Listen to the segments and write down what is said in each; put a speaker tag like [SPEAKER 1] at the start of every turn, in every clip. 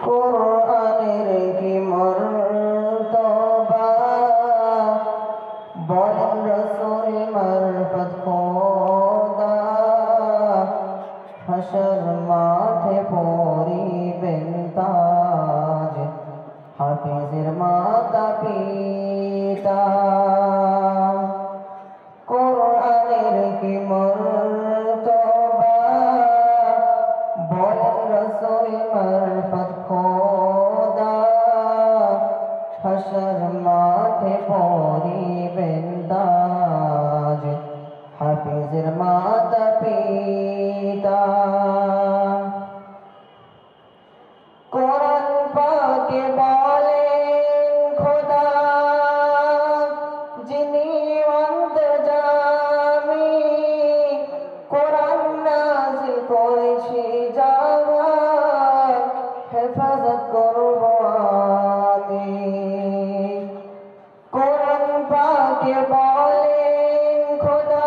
[SPEAKER 1] কোরআনের কি মর্তবা বলেন রাসূল মারফত খোদা হাশর মাঠে পরিবেন তাজ হাফিজের মাতা পিতা কোরআনের কি মর্তবা বলেন রাসূল মারফত খোদা হাশর মাঠে পরিবেন তাজ হাফিজের মাতা পিতা কোরআন পাকে বলেন খোদা যিনি অন্তর্যামী কোরআন নাযিল করেছি যারা হেফাজত করব আমি কোরআন পাকে বলেন খোদা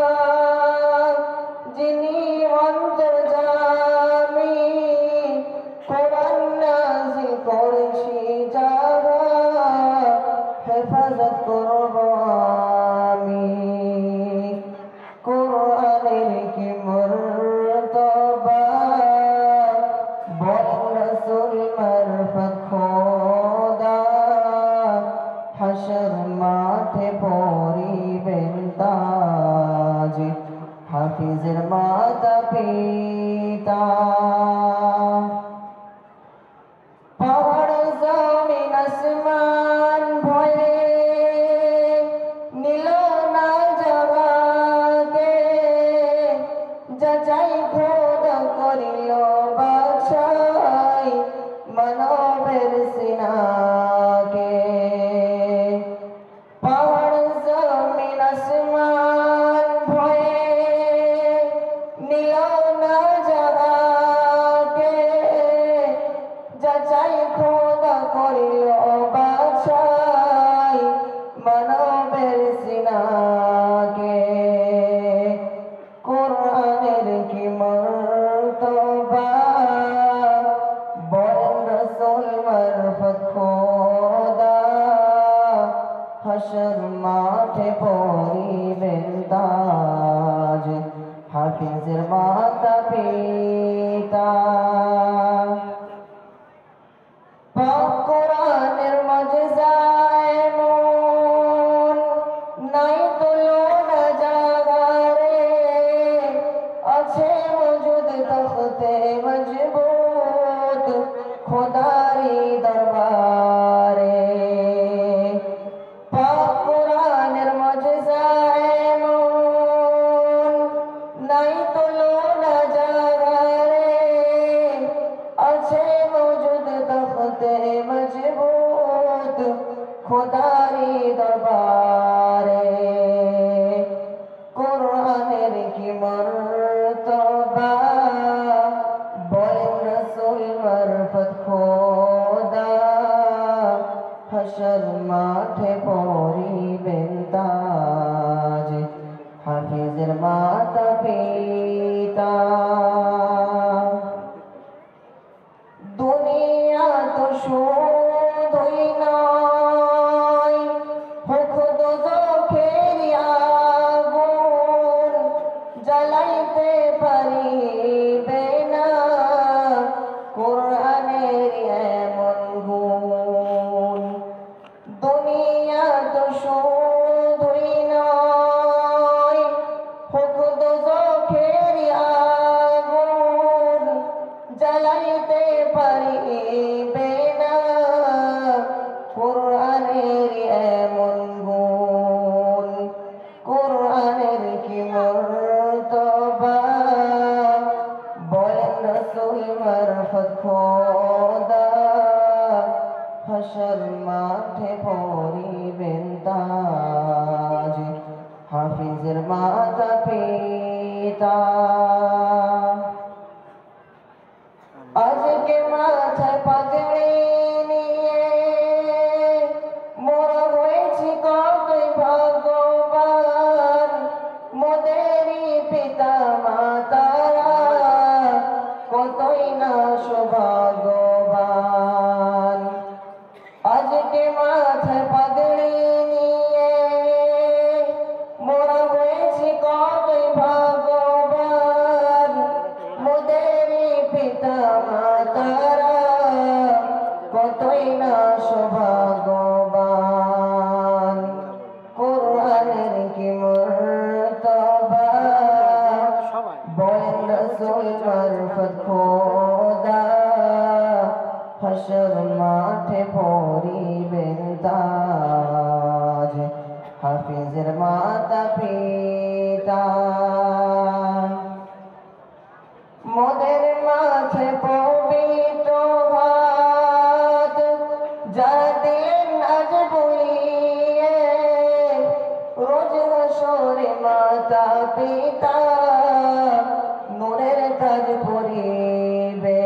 [SPEAKER 1] যিনি অন্তর্যামী কোরআন নাযিল করেছি যারা হেফাজত করব আমি কোরআনের কি মর্তবা বলেন রাসূল মারফত খোদা হাশর মাঠে পরিবেন তাজ হাফিজের মাতা পিতা পাহাড় জমিন আসমান ভয়ে নিল না জবাকে যাচাই খোদা করিল বাছাই মানবের সিনাকে পাহাড় জমিন আসমান ভয়ে নিল না জবাকে যাচাই খোদা করিল বাছাই মানবের সিনাকে কোরআনের কি মর্তবা বলেন রাসূল মারফত খোদা হাশর মাঠে পরিবেন তাজ হাফিজের মাতা পিতা পাক কোরআনের মুজিজায় মন নাই তুলনা জাগারে আছে মজুদ তখতে মজবুত খোদারি দরবারে পাক কোরআনের মুজিজায় মন নাই তুলনা জাগারে আছে মজুদ তখতে মজবুত খোদারি দরবারে কোরআনের কি মর্তবা বলেন রাসূল মারফত খোদা হাশর মাঠে পরিবেন তাজ হাফিজের মাতা পিতা দুনিয়া তো শুধুই নয় হোক দোজখের আগুন জ্বালাইতে পারিবে না কোরআনের এমন গুণ দুনিয়া তো শুধুই নয় হোক দোজখের আগুন জ্বালাইতে পারিবে না কোরআনের এমন গুণ কোরআনের কি মর্তবা বলেন রাসূল মারফত খোদা হাশর মাঠে পরিবেন তাজ হাফিজের মাতা পিতা আজকে মাথায় পাগড়ি নিয়ে মোরা হয়েছি কতই ভাগ্যবান মোদেরই পিতা মাতারা কতই না সৌভাগ্যবান বলেন রসুল মারফত খোদা হাসর মাঠে পরিবেন তাজ হাফিজের মাতা পিতা মোদের মাঝে পবিত্র হাত যাদের আজ বলিয়ে রোজ হাসরে মাতা পিতা নূরের তাজ পরিবে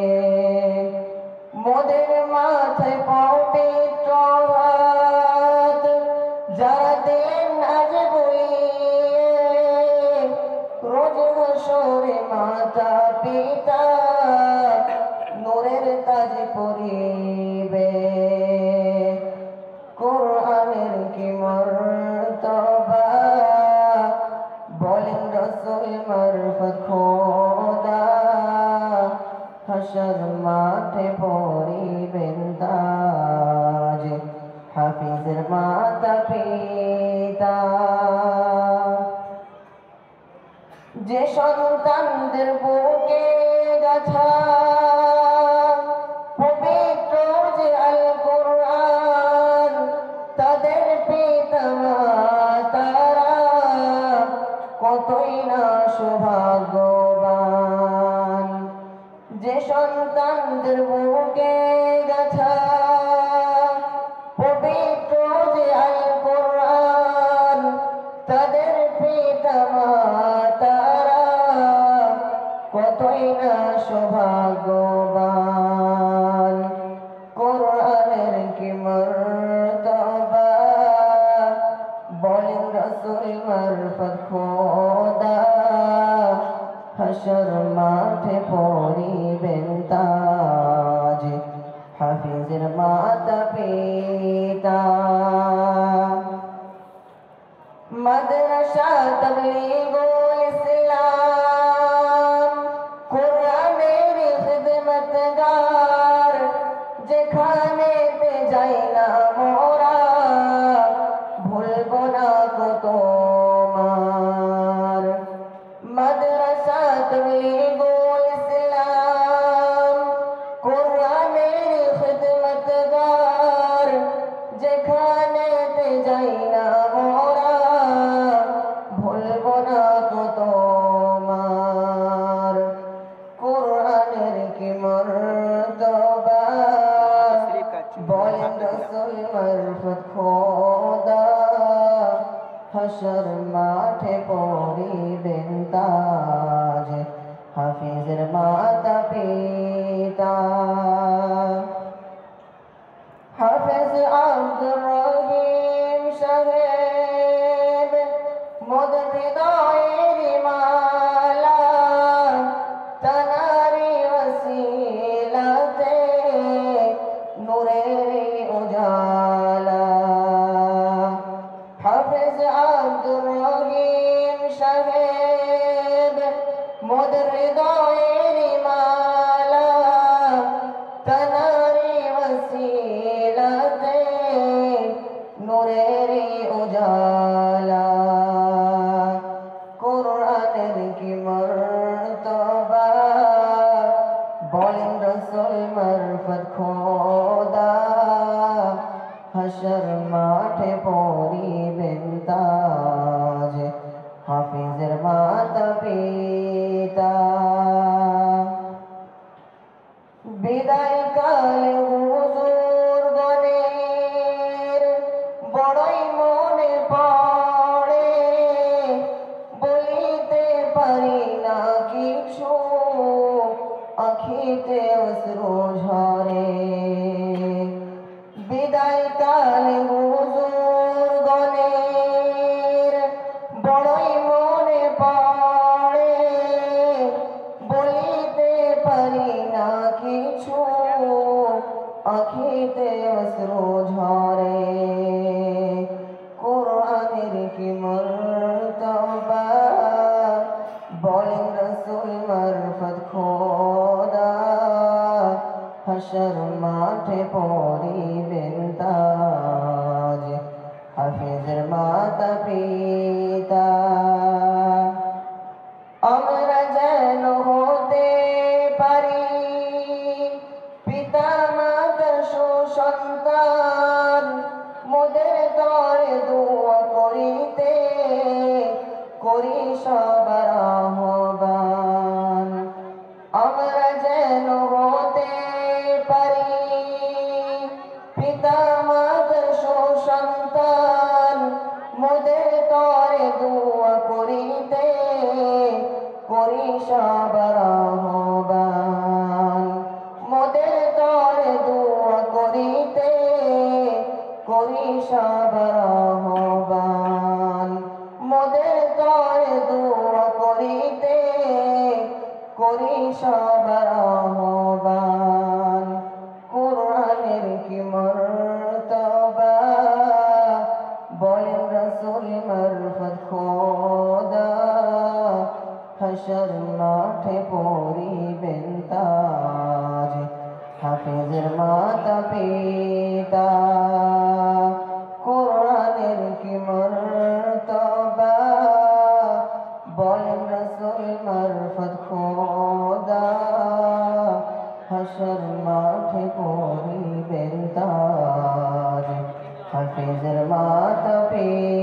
[SPEAKER 1] মোদের মাঝে পবিত্র হাত যাদের আজ বলিয়ে রোজ হাসরে মাতা পিতা নূরের তাজ পরিবে কোরআনের কি মর্তবা বলেন রসুল মারফত খোদা হাসর মাঠে পরিবেন তাজ হাফিজের মাতা পিতা যে সন্তানদের বুকে গাথা পবিত্র যে আল কোরআন তাদের পিতা মাতারা কতই না সৌভাগ্যবান যে সন্তানদের বুকে গাথা পবিত্র যে আল কোরআন তাদের পিতা মাতারা কতই না সৌভাগ্যবান কোরআনের কি মর্তবা বলেন রসুল মারফত খোদা হাসর মাঠে পরিবেন তাজ হাফিজের মাতা পিতা মাদ্রাসা তাবলীগুল ইসলাম কোরআনের খিদমতগার যেখানেতে যাই না মোরা ভুলবো না তোমার মাদ্রাসা তাবলীগুল ইসলাম কোরআনের খিদমতগার যেখানেতে যাই না মোরা ভুলবো না তোমার কোরআনের কি মর্তবা বলেন রসুল মারফত খোদা হাসর মাঠে পরিবেন তাজ হাফিজের মাতা পিতা হাফেজ আব্দুর রহিম সাহেব মোদের হৃদয়ের মালা তানারি ওসিলাতে নূরের উজালা হাফেজ আব্দুর রহিম সাহেব মোদের হৃদয়ের মালা তানারি ওসিলাতে নূরের উজালা কোরআনের কি মর্তবা বলেন রসুল মারফত খোদা হাসর মাঠে পরিবেন তাজ হাফিজের মাতা পিতা বিদায় কালে হুজুর গণের বড়ই মনে পড়ে বলিতে পারি না কিছু আখিতে অশ্রু ঝরে বিদায় কালে হুজুর গণের বড়ই মনে পড়ে বলিতে পারি না কিছু আখিতে অশ্রু ঝরে কোরআনের কি মর্তবা বলেন রসুল মারফত খোদা হাসর মাঠে পরিবেন তাজ হাফিজের মাতা পিতা আমরা আহ্বান মোদের তরে দোয়া করিতে করি সবার আহ্বান মোদের তরে দোয়া করিতে করি সবার আহ্বান কোরআনের কি মর্তবা বলেন রাসূল মারফত খোদা হাশর মাঠে পড়িবেন তাজ হাফেজের মাতা পিতা কোরআনের কি মর্তবা বলেন রাসূল মারফত খোদা হাশর মাঠে পড়িবেন তাজ হাফেজের মাতা পিতা